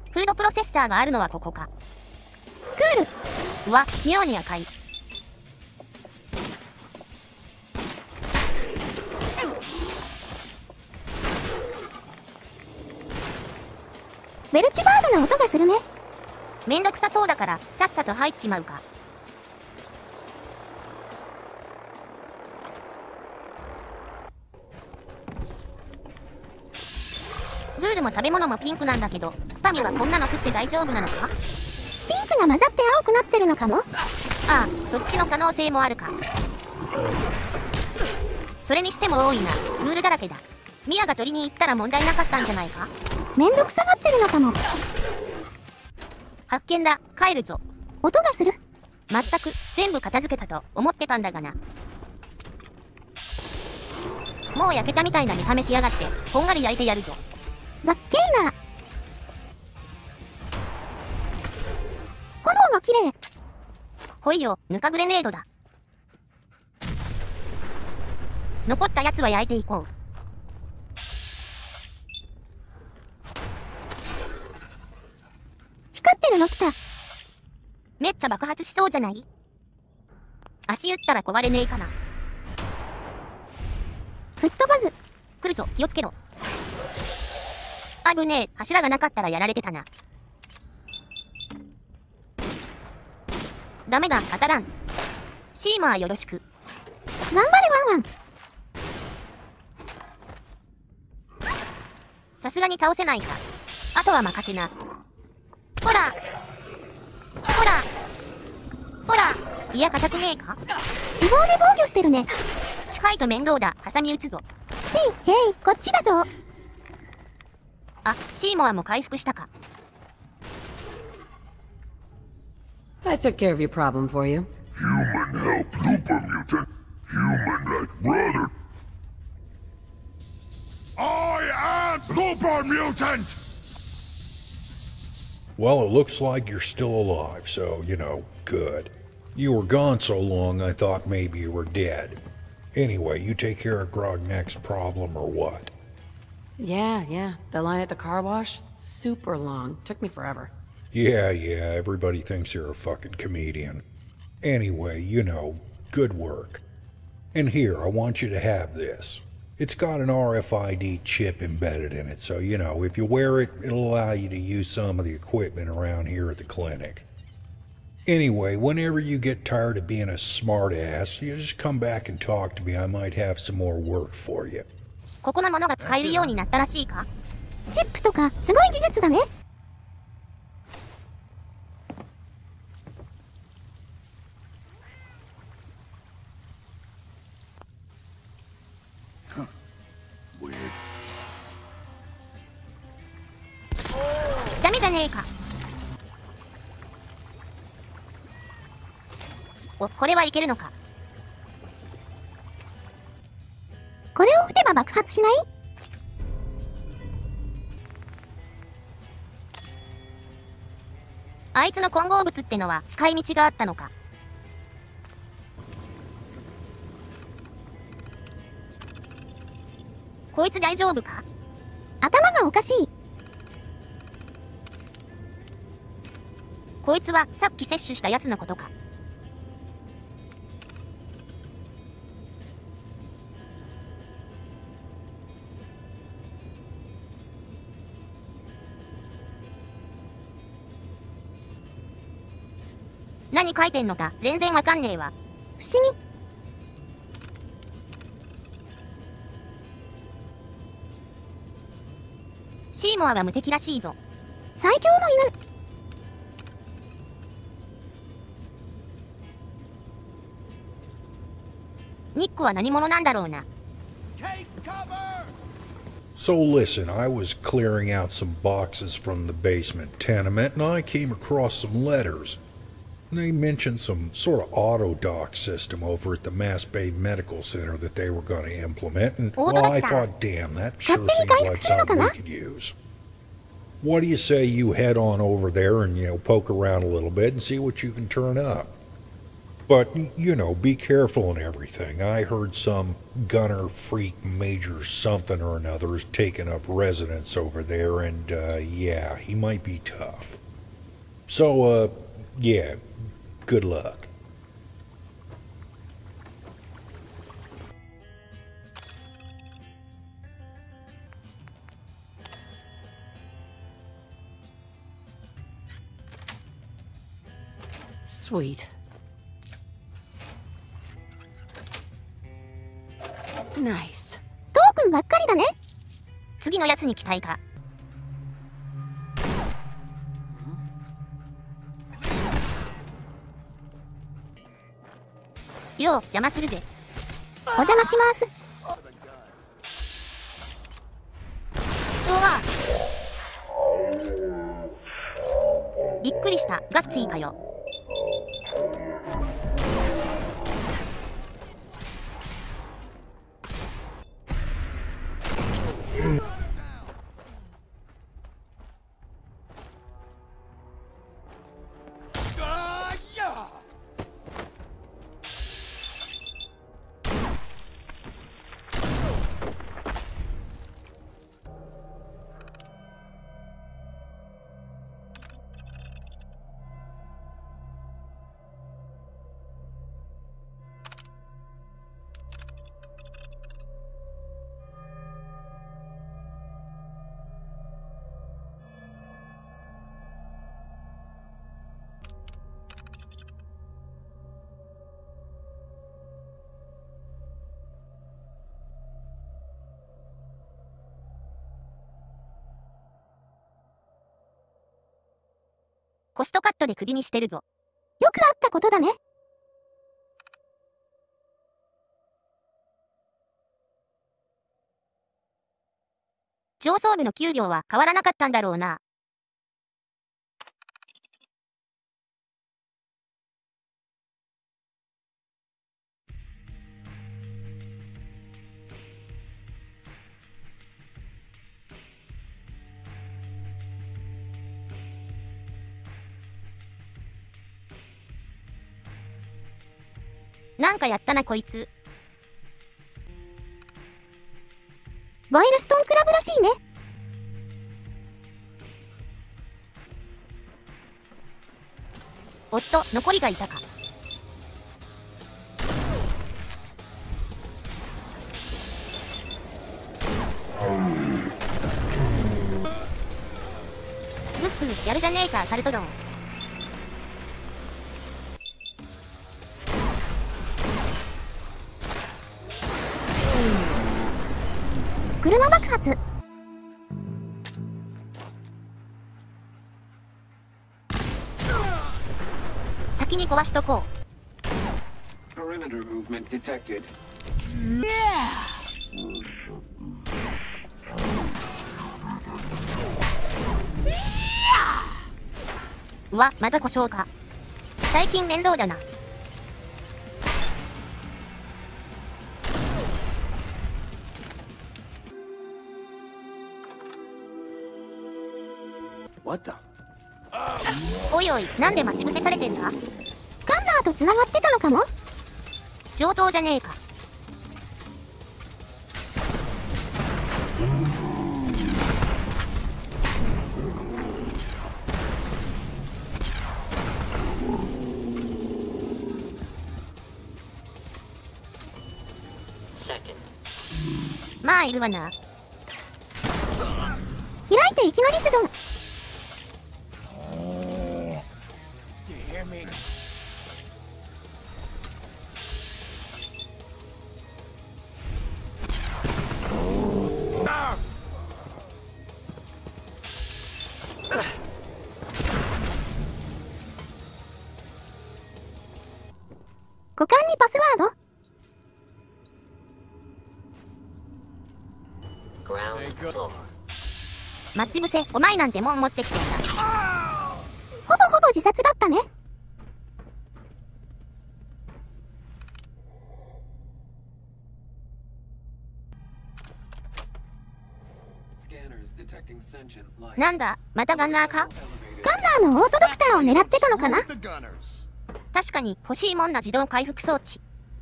フードプロセッサーがあるのはここか。 クール。 うわ、妙に赤い。 ベルチバードな音がするね。 めんどくさそうだからさっさと入っちまうか。グールも食べ物もピンクなんだけど、スパムはこんなの食って大丈夫なのか？ ピンクが混ざって青くなってるのかも。 ああ、そっちの可能性もあるか。それにしても多いな。グールだらけだ。ミアが取りに行ったら問題なかったんじゃないか？ めんどくさがってるのかも。 発見だ。帰るぞ。 音がする。 まったく全部片付けたと思ってたんだがな。もう焼けたみたいな見た目しやがって、こんがり焼いてやるぞ。 ざっけーな。炎が綺麗。 ほいよ、ぬかグレネードだ。残ったやつは焼いていこう。 光ってるの来た。 めっちゃ爆発しそうじゃない？足打ったら壊れねえかな。 吹っ飛ばず。 来るぞ、気をつけろ。あぶねえ、柱がなかったらやられてたな。ダメだ、当たらん。シーマーよろしく。 頑張れワンワン。 さすがに倒せないか。あとは任せな。ほらほらほら、いや硬くねえか？ 脂肪で防御してるね。 近いと面倒だ、挟み撃つぞ。 へいへい、こっちだぞ。 あ、シーモアも回復したか。 I took care of your problem for you. Human help Looper mutant. Human like brother. I am Looper mutant! Well, it looks like you're still alive, so, good. You were gone so long I thought maybe you were dead. Anyway, you take care of Grognek's problem or what? Yeah. The line at the car wash? Super long. Took me forever. Yeah, everybody thinks you're a fucking comedian. Anyway, good work. And here, I want you to have this. It's got an RFID chip embedded in it, so, if you wear it, it'll allow you to use some of the equipment around here at the clinic. Anyway, whenever you get tired of being a smartass, you just come back and talk to me. I might have some more work for you. ここのものが使えるようになったらしいか？ チップとか、すごい技術だね。 ダメじゃねえか。お、これはいけるのか。 これを撃てば爆発しない？ あいつの混合物ってのは使い道があったのか。こいつ大丈夫か？ 頭がおかしい。 こいつはさっき摂取したやつのことか。何書いてんのか全然わかんねえわ。 不思議。 シーモアは無敵らしいぞ。 最強の犬。 ニックは何者なんだろうな。 So listen, I was clearing out some boxes from the basement tenement and I came across some letters. They mentioned some sort of auto dock system over at the Mass Bay Medical Center that they were going to implement, and well, I thought, damn, that sure seems like something we could use. What do you say you head on over there and, poke around a little bit and see what you can turn up? But, you know, be careful and everything. I heard some gunner freak major something or another is taking up residence over there, and, yeah, he might be tough. So, yeah, good luck. Sweet. Nice. トークンばっかりだね。 次のやつに期待か。よう、邪魔するぜ。 お邪魔します。 うわ。びっくりした。ガッツィーかよ。コストカットでクビにしてるぞ。 よくあったことだね。 上層部の給料は変わらなかったんだろうな。なんかやったなこいつ。 ワイルストンクラブらしいね。 おっと、残りがいたか。グッフやるじゃねえか、サルトロン。 車爆発。 先に壊しとこう。 Perimeter movement detected. うわ、また故障か。最近面倒だな。 What the? おいおい、なんで待ち伏せされてんだ。 ガンナーと繋がってたのかも。 上等じゃねえか。まあいるわな。 開いていきなりズドン。股間にパスワード。 待ち伏せ、お前なんてもん持ってきてんだ。 ほぼほぼ自殺だったね。 なんだ、またガンナーか。 ガンナーもオートドクターを狙ってたのかな。 確かに欲しいもんな自動回復装置。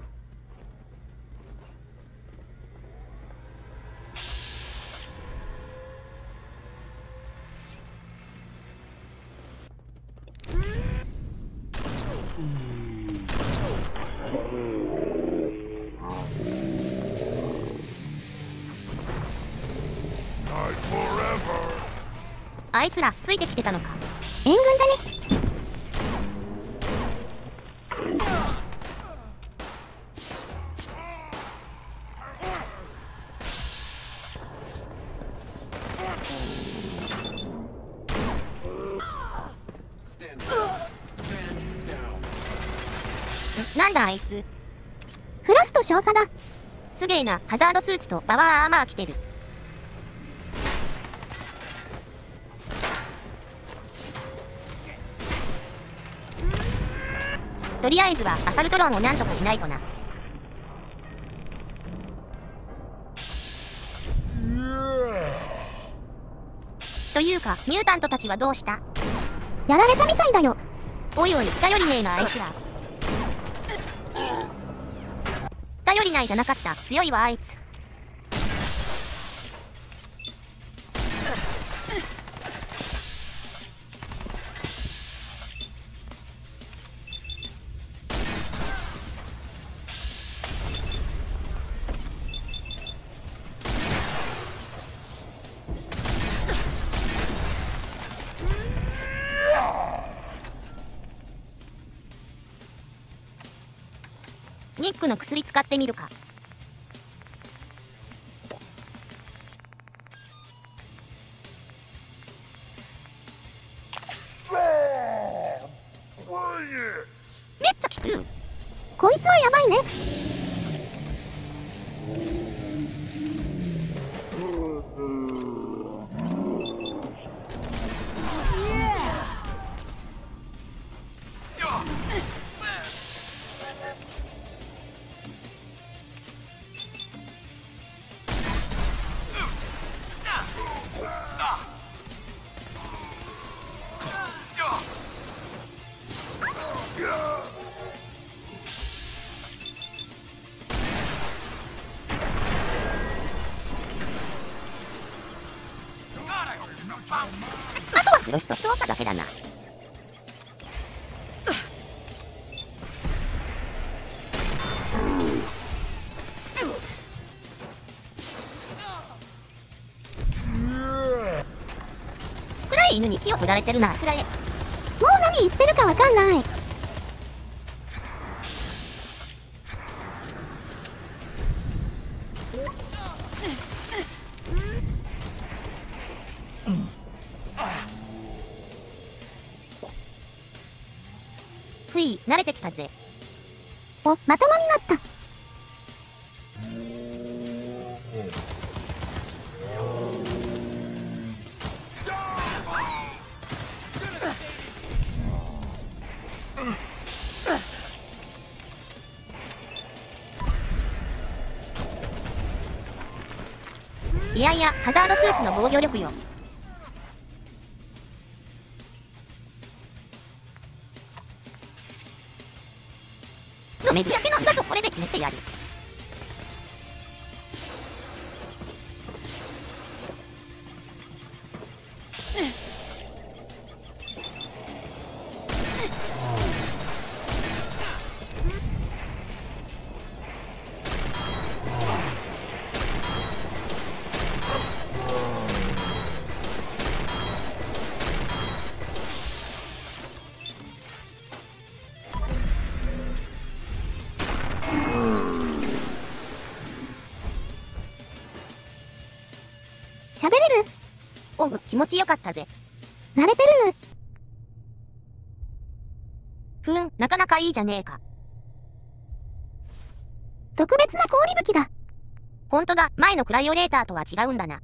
あいつらついてきてたのか。 援軍だね。 なんだあいつ。 フロスト少佐だ。 すげえな、ハザードスーツとパワーアーマー着てる。とりあえずはアサルトロンをなんとかしないとな。というか、ミュータントたちはどうした？ やられたみたいだよ。 おいおい、頼りねえなあいつら。頼りないじゃなかった、強いわあいつ。ニックの薬使ってみるか。めっちゃ効く。 こいつはやばいね。 あとはフロスト少佐だけだな。暗い犬に木を振られてるな。振られ。 もう何言ってるかわかんない。 ふい、慣れてきたぜ。 お、まともになった。 いやいや、ハザードスーツの防御力よ。の目焼けのだとこれで決めてやる。 喋れる？ おう、気持ちよかったぜ。 慣れてる。 ふん、なかなかいいじゃねえか。 特別な氷吹きだ。 ほんとだ、前のクライオレーターとは違うんだな。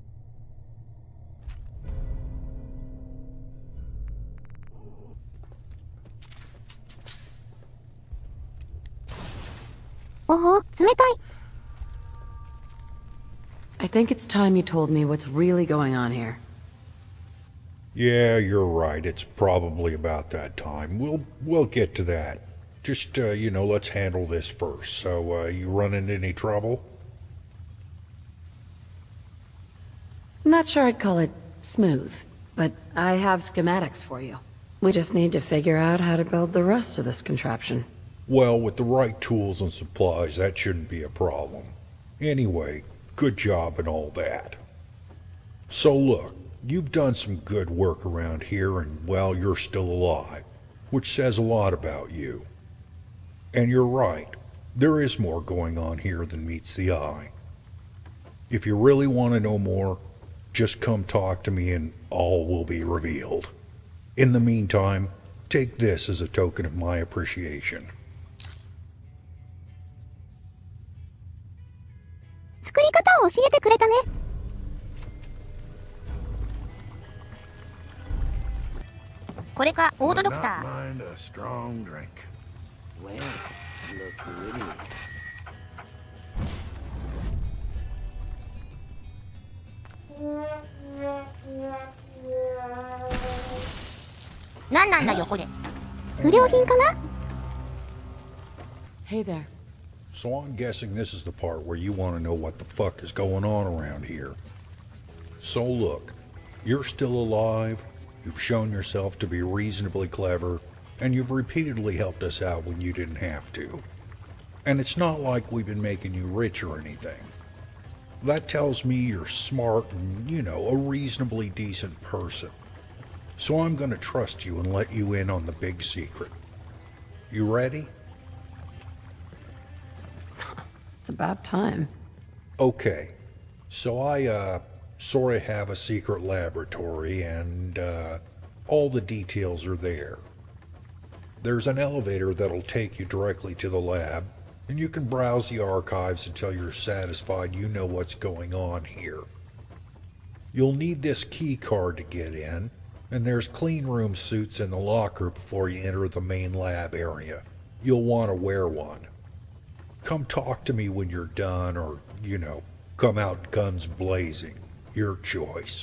おお、冷たい。 I think it's time you told me what's really going on here. Yeah, you're right. It's probably about that time. We'll get to that. Just, let's handle this first. So, you run into any trouble? I'm not sure I'd call it smooth, but I have schematics for you. We just need to figure out how to build the rest of this contraption. Well, with the right tools and supplies, that shouldn't be a problem. Anyway, good job and all that. So look, you've done some good work around here and, well, you're still alive, which says a lot about you. And you're right, there is more going on here than meets the eye. If you really want to know more, just come talk to me and all will be revealed. In the meantime, take this as a token of my appreciation. 作り方を教えてくれたね。 これか、オートドクタ Not ー。 mind a strong drink. Well, look who it is. なんなんだよ、これ。 不良品かな？ Hey there. So I'm guessing this is the part where you want to know what the fuck is going on around here. So look, you're still alive, you've shown yourself to be reasonably clever, and you've repeatedly helped us out when you didn't have to. And it's not like we've been making you rich or anything. That tells me you're smart and, a reasonably decent person. So I'm gonna trust you and let you in on the big secret. You ready? It's about time. Okay, so I, sort of have a secret laboratory and, all the details are there. There's an elevator that'll take you directly to the lab, and you can browse the archives until you're satisfied you know what's going on here. You'll need this key card to get in, and there's clean room suits in the locker before you enter the main lab area. You'll want to wear one. Come talk to me when you're done, or, come out guns blazing. Your choice.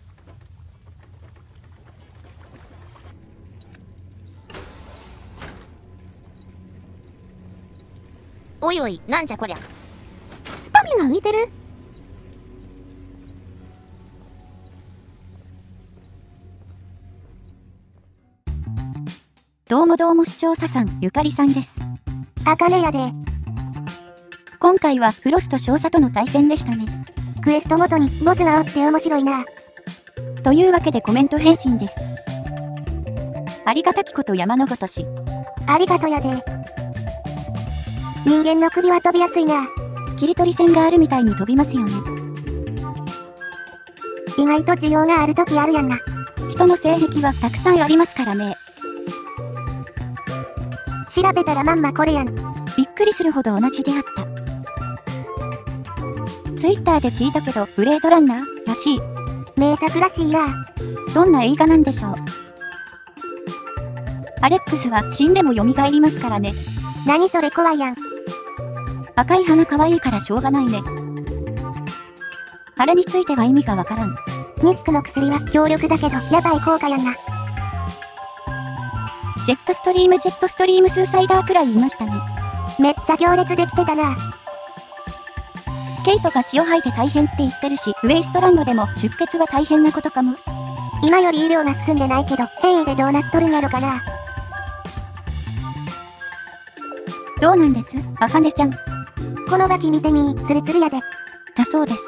おいおい、なんじゃこりゃ。 スパミが浮いてる。どうも視聴者さん、ゆかりさんです。あかねやで。今回はフロスと少佐との対戦でしたね。クエストごとにボスがおって面白いな。というわけでコメント返信です。ありがたきこと山のごとし。ありがとやで。人間の首は飛びやすいな。切り取り線があるみたいに飛びますよね。意外と需要があるときあるやんな。人の性癖はたくさんありますからね。調べたらまんまこれやん。びっくりするほど同じであった。ツイッターで聞いたけど、ブレードランナーらしい。名作らしいわ。どんな映画なんでしょう。アレックスは死んでも蘇りますからね。何それ怖いやん。赤い花可愛いからしょうがないね。あれについては意味がわからん。ニックの薬は強力だけど、やばい効果やんな。ジェットストリームスーサイダーくらい言いましたね。めっちゃ行列できてたな。ケイトが血を吐いて大変って言ってるし、ウェイストランドでも出血は大変なことかも。今より医療が進んでないけど、変異でどうなっとるんやろかな。どうなんです、あかねちゃん。このバキ見てみー、ツルツルやで。だそうです。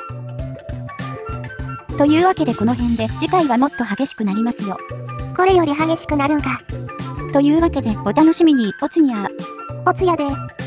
というわけでこの辺で、次回はもっと激しくなりますよ。これより激しくなるんか。というわけで、お楽しみに、おつにゃー。おつやで。